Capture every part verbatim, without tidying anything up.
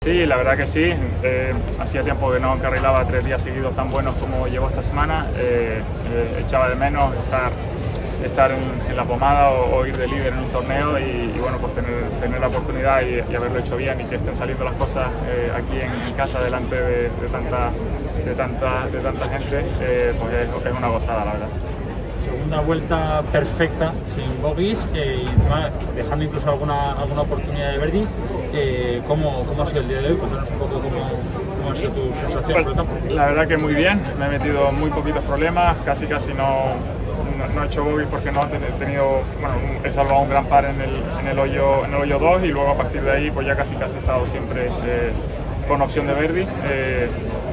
Sí, la verdad que sí. Eh, hacía tiempo que no encarrilaba tres días seguidos tan buenos como llevo esta semana. Eh, eh, echaba de menos estar, estar en, en la pomada o, o ir de líder en un torneo y, y bueno, pues tener, tener la oportunidad y, y haberlo hecho bien y que estén saliendo las cosas eh, aquí en mi casa delante de, de, tanta, de, tanta, de tanta gente, eh, pues es, es una gozada, la verdad. Segunda vuelta perfecta, sin bogies, eh, y encima dejando incluso alguna, alguna oportunidad de birdie. Eh, ¿cómo, ¿Cómo ha sido el día de hoy? Cuéntanos un poco cómo, cómo ha sido tu sensación por el campo. La verdad que muy bien, me he metido muy poquitos problemas, casi casi no, no, no he hecho bogies porque no he tenido, bueno, he salvado un gran par en el, en el hoyo en el hoyo dos y luego a partir de ahí pues ya casi casi he estado siempre eh, con opción de birdie. Eh,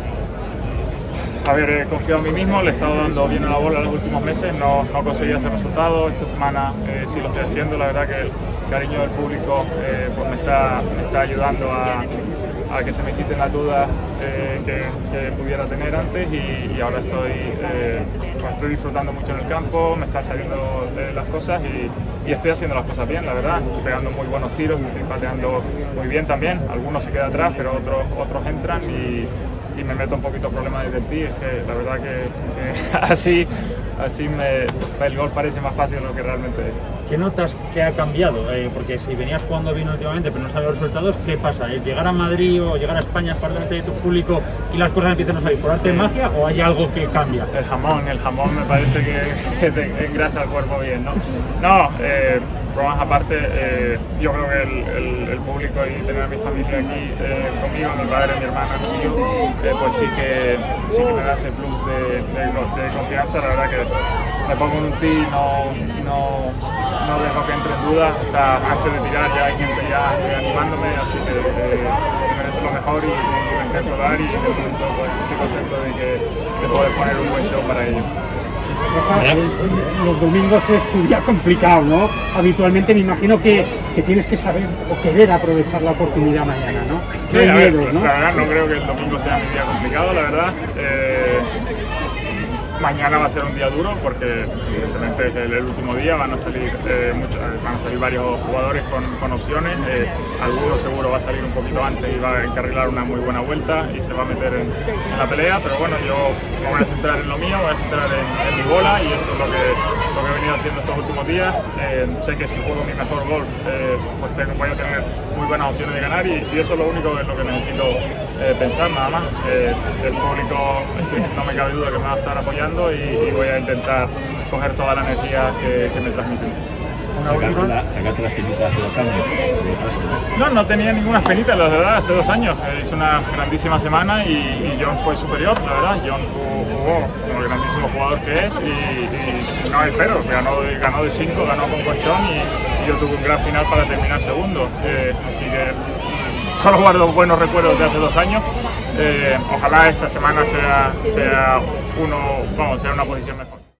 A ver, he confiado en mí mismo, le he estado dando bien a la bola en los últimos meses, no, no conseguía ese resultado. Esta semana eh, sí lo estoy haciendo, la verdad que el cariño del público eh, pues me, está, me está ayudando a, a que se me quiten las dudas eh, que, que pudiera tener antes y, y ahora estoy, eh, pues estoy disfrutando mucho en el campo, me están saliendo eh, las cosas y, y estoy haciendo las cosas bien, la verdad. Estoy pegando muy buenos tiros, estoy pateando muy bien también, algunos se quedan atrás, pero otros, otros entran y y me meto un poquito en problemas desde el tee. Es que la verdad que, que así, así me, el golf parece más fácil de lo que realmente es. ¿Qué notas que ha cambiado? Eh, porque si venías jugando bien últimamente pero no sabes los resultados, ¿qué pasa? ¿Es llegar a Madrid o llegar a España para delante de tu público y las cosas empiezan a salir por arte de magia o hay algo que cambia? El jamón, el jamón me parece que, que te engrasa el cuerpo bien, ¿no? No, eh, bromas aparte, eh, yo creo que el, el, el público y tener a mi familia aquí eh, conmigo, mi padre, mi hermana, mi tío, eh, pues sí que, sí que me da ese plus de, de, de confianza. La verdad que me pongo en un tee y no, no, no dejo que entre en duda. Hasta antes de tirar ya hay gente ya animándome, así que eh, se merece lo mejor y, y me intento dar y de momento pues, estoy contento de, que, de poder poner un buen show para ellos. Los domingos es tu día complicado, ¿no? Habitualmente me imagino que, que tienes que saber o querer aprovechar la oportunidad mañana, ¿no? Sí, no hay ver, miedo, ¿no? La verdad no creo que el domingo sea mi día complicado, la verdad. Eh, mañana va a ser un día duro porque evidentemente es el, el último día, van a salir eh, muchos, van a salir varios jugadores con, con opciones, eh, alguno seguro va a salir un poquito antes y va a encarrilar una muy buena vuelta y se va a meter en, en la pelea, pero bueno, yo me voy a centrar en lo mío, voy a centrar en, en mi bola y eso es lo que, lo que he venido haciendo estos últimos días. Eh, sé que si juego mi mejor golf eh, pues tengo, voy a tener muy buenas opciones de ganar y, y eso es lo único en lo que necesito eh, pensar, nada más. Eh, el público, este, no me cabe duda que me va a estar apoyando y, y voy a intentar coger toda la energía que, que me transmiten. Sacarte, la, sacarte las penitas hace dos años. No, no tenía ninguna penita, la verdad, hace dos años. Hice una grandísima semana y, y John fue superior, la verdad. John jugó como el grandísimo jugador que es y, y no espero, ganó, ganó de cinco, ganó con colchón y, y yo tuve un gran final para terminar segundo. Eh, así que solo guardo buenos recuerdos de hace dos años. Eh, ojalá esta semana sea, sea, uno, vamos, sea una posición mejor.